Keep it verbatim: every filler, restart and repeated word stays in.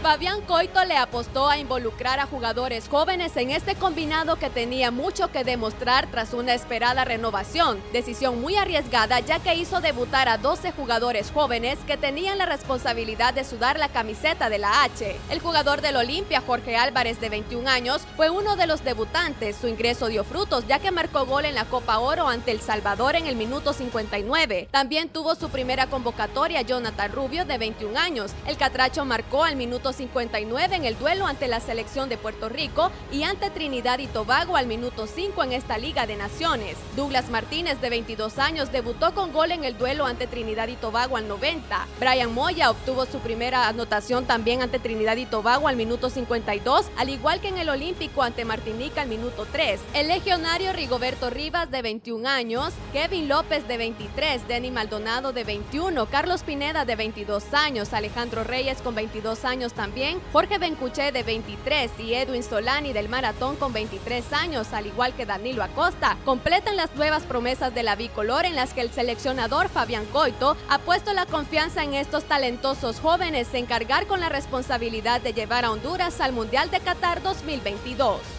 Fabián Coito le apostó a involucrar a jugadores jóvenes en este combinado que tenía mucho que demostrar tras una esperada renovación, decisión muy arriesgada ya que hizo debutar a doce jugadores jóvenes que tenían la responsabilidad de sudar la camiseta de la H. El jugador del Olimpia, Jorge Álvarez, de veintiún años, fue uno de los debutantes. Su ingreso dio frutos ya que marcó gol en la Copa Oro ante El Salvador en el minuto cincuenta y nueve. También tuvo su primera convocatoria Jonathan Rubio, de veintiún años. El catracho marcó al minuto cincuenta y nueve en el duelo ante la selección de Puerto Rico y ante Trinidad y Tobago al minuto cinco en esta Liga de Naciones. Douglas Martínez, de veintidós años, debutó con gol en el duelo ante Trinidad y Tobago al noventa. Brian Moya obtuvo su primera anotación también ante Trinidad y Tobago al minuto cincuenta y dos, al igual que en el Olímpico ante Martinica al minuto tres. El legionario Rigoberto Rivas, de veintiún años, Kevin López, de veintitrés, Denny Maldonado, de veintiuno, Carlos Pineda, de veintidós años, Alejandro Reyes, con veintidós años también, Jorge Bencuché, de veintitrés, y Edwin Solani del Maratón, con veintitrés años, al igual que Danilo Acosta, completan las nuevas promesas de la bicolor en las que el seleccionador Fabián Coito ha puesto la confianza en estos talentosos jóvenes en cargar con la responsabilidad de llevar a Honduras al Mundial de Qatar dos mil veintidós.